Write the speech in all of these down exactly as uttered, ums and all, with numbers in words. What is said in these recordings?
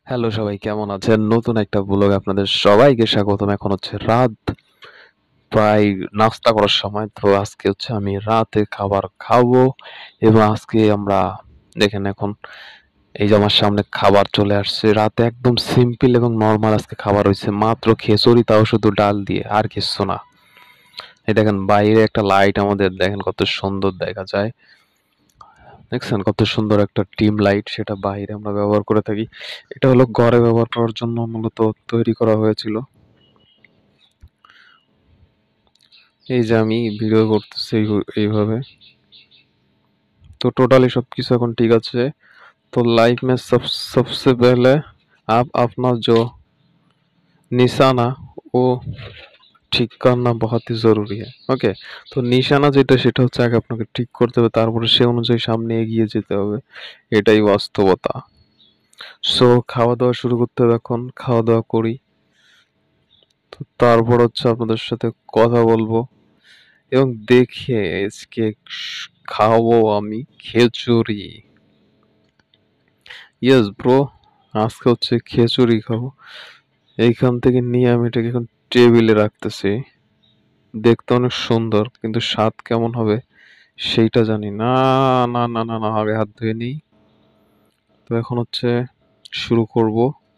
Hello সবাই কেমন আছেন? নতুন একটা ব্লগে আপনাদের সবাইকে স্বাগতম। এখন হচ্ছে রাত প্রায় নাস্তা করার সময়। তো আজকে হচ্ছে আমি রাতে খাবার খাবো এবং আজকে আমরা দেখেন এখন এই যে আমার সামনে খাবার চলে আসছে। রাতে একদম সিম্পল এবং নরমাল আজকে খাবার হইছে। মাত্র খিচুড়ি তাও শুধু ডাল দিয়ে আর কিচ্ছু না। এই দেখেন বাইরে একটা লাইট আমাদের দেখেন কত সুন্দর দেখা যায়। দেখছেন কত সুন্দর একটা ডিম লাইট সেটা বাইরে আমরা ব্যবহার করে থাকি। এটা হলো ঘরে ব্যবহার করার জন্য মূলত তৈরি করা হয়েছিল। এই যে আমি ভিডিও করতেছি এই এইভাবে। तो टोटली सबकिছু এখন ঠিক আছে। तो लाइफ में सब सबसे पहले आप अपना जो निशाना वो ঠিক करना बहुत ही ज़रूरी है। ওকে? তো নিশানা যেটা সেটা হচ্ছে আগে আপনাকে ঠিক করতে হবে। তারপরে সে অনুযায়ী সামনে এগিয়ে যেতে হবে। এটাই বাস্তবতা। সো খাওয়া-দাওয়া শুরু করতে হবে এখন। খাওয়া-দাওয়া করি। তো তারপর হচ্ছে আপনাদের সাথে কথা বলবো এবং দেখি আজকে স খাবো আমি খিচুড়ি। ইয়েস ব্রো, আজকে হচ্ছে খিচুড়ি খাবো। এইখান থেকে নিয়ে আমি এটাকে এখন টেবিলে রাখতেছি। দেখতে অনেক সুন্দর কিন্তু স্বাদ কেমন হবে সেইটা জানি না। না, না, না, না, আগে হাত ধুয়ে নিই। তো এখন হচ্ছে শুরু করব।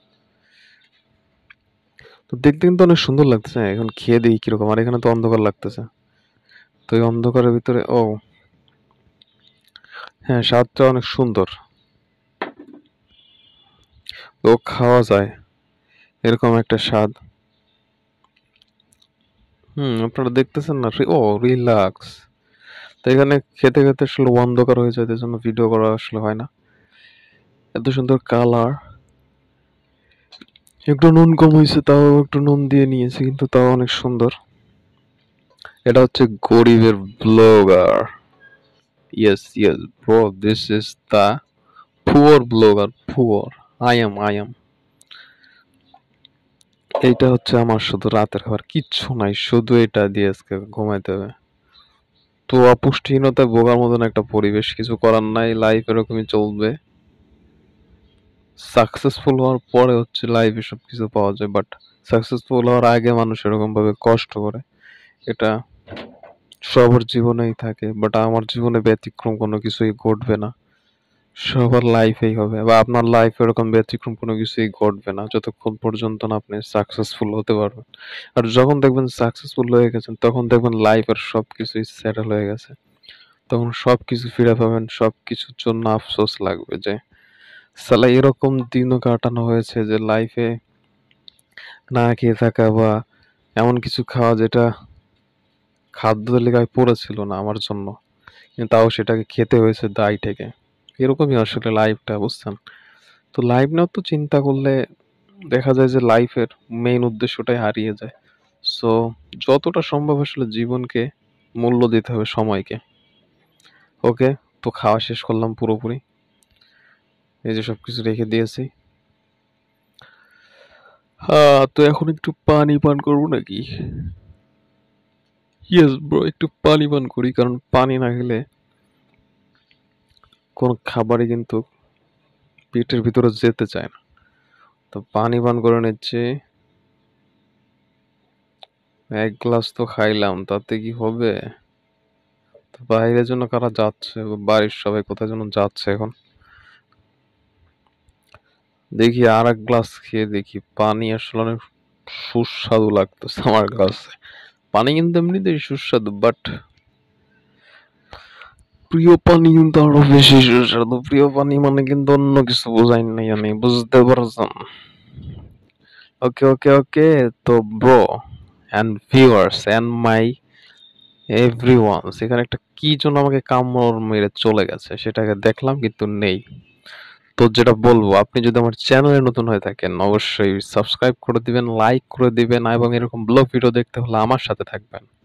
তো দেখতে কিন্তু অনেক সুন্দর লাগতেছে। এখন খেয়ে দেখি কিরকম। আর এখানে তো অন্ধকার লাগতেছে। তো এই অন্ধকারের ভিতরে ও হ্যাঁ, স্বাদটা অনেক সুন্দর। তো খাওয়া যায়। এরকম একটা স্বাদ। হুম, আপনারা দেখতেছেন না? রি ও রিল্যাক্স। তো এখানে খেতে, খেতে আসলে অন্ধকার হয়ে যায়। এজন্য ভিডিও করা আসলে হয় না। এত সুন্দর কালার। একটু নুন কম হইছে তাও একটু নুন দিয়ে নিয়েছি কিন্তু তাও অনেক সুন্দর। এটা হচ্ছে গরিবের blogger. Yes, yes bro, this is the poor blogger, poor. I am, I am. এইটা হচ্ছে আমার শুধু রাতের খাবার। কিচ্ছু নাই। শুধু এটা দিয়ে আজকে ঘুমাইতে হবে। তো অপুষ্টিহীনতায় ভোগার মতন একটা পরিবেশ। কিছু করার নাই। লাইফ এরকমই চলবে। সাকসেসফুল হওয়ার পরে হচ্ছে লাইফে সবকিছু পাওয়া যায়। বাট সাকসেসফুল হওয়ার আগে মানুষ এরকমভাবে কষ্ট করে। এটা সবার জীবনেই থাকে। বাট আমার জীবনে ব্যতিক্রম কোনো কিছুই ঘটবে না। সবার লাইফেই হবে বা আপনার লাইফে এরকম ব্যতিক্রম কোনো কিছুই ঘটবে না যতক্ষণ পর্যন্ত না আপনি সাকসেসফুল হতে পারবেন। আর যখন দেখবেন সাকসেসফুল হয়ে গেছেন তখন দেখবেন লাইফের সবকিছুই সেটেল হয়ে গেছে। তখন সবকিছু ফিরে পাবেন। সবকিছুর জন্য আফসোস লাগবে যে সালা এরকম দিনও কাটানো হয়েছে যে লাইফে না খেয়ে থাকা বা এমন কিছু খাওয়া যেটা খাদ্য তালিকায় পড়েছিল না আমার জন্য। কিন্তু তাও সেটাকে খেতে হয়েছে দায় থেকে। এরকমই আসলে লাইফটা, বুঝছেন? তো লাইফ নিয়েও তো চিন্তা করলে দেখা যায় যে লাইফের মেইন উদ্দেশ্যটাই হারিয়ে যায়। সো যতটা সম্ভব আসলে জীবনকে মূল্য দিতে হবে, সময়কে। ওকে, তো খাওয়া শেষ করলাম পুরোপুরি। এই যে সবকিছু রেখে দিয়েছি। হ্যাঁ, তো এখন একটু পানি পান করবো নাকি? ইয়েস ব্রো, একটু পানি পান করি কারণ পানি না খেলে কোনো খাবারই কিন্তু পেটের ভিতরে যেতে চায় না। তো পানি পান করে নিচ্ছি। এক গ্লাস তো খাইলাম, তাতে কি হবে? তো বাইরের জন্য কারা যাচ্ছে? বাড়ির সবাই কোথায় যেন যাচ্ছে এখন। দেখি আর এক গ্লাস খেয়ে দেখি। পানি আসলে অনেক সুস্বাদু লাগতেছে আমার কাছে। পানি কিন্তু এমনিতেই সুস্বাদু বাট প্রিয় পানি কিন্তু আরো বেশি সুস্বাদু। প্রিয় পানি মানে কিন্তু অন্য কিছু বোঝাই নাই আমি, বুঝতে পারছেন? ওকে, ওকে, ওকে। তো bro and viewers and my everyone, সেখানে একটা কি জন্য আমাকে কামড় মেরে চলে গেছে সেটাকে দেখলাম কিন্তু নেই। তো যেটা বলবো, আপনি যদি আমার চ্যানেলে নতুন হয়ে থাকেন অবশ্যই সাবস্ক্রাইব করে দিবেন, লাইক করে দিবেন এবং এরকম ব্লগ ভিডিও দেখতে হলে আমার সাথে থাকবেন।